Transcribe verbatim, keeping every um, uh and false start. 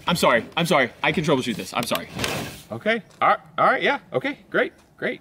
I'm sorry. I'm sorry. I can troubleshoot this. I'm sorry. Okay. All right. All right. Yeah. Okay. Great. Great.